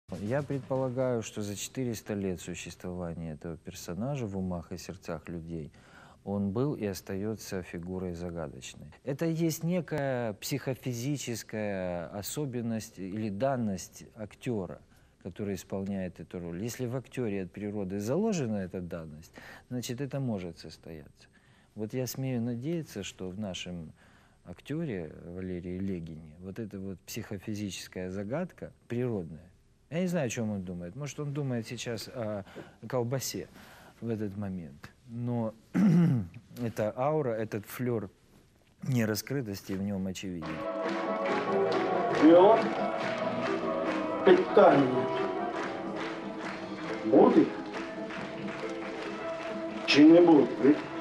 Я предполагаю, что за 400 лет существования этого персонажа в умах и сердцах людей он был и остается фигурой загадочной. Это есть некая психофизическая особенность или данность актера, который исполняет эту роль. Если в актере от природы заложена эта данность, значит, это может состояться. Вот я смею надеяться, что в нашем актере Валерии Легине вот эта вот психофизическая загадка природная. Я не знаю, о чем он думает. Может, он думает сейчас о колбасе в этот момент. Но эта аура, этот флер нераскрытости в нем очевиден. І он питання. Буде чи не буде?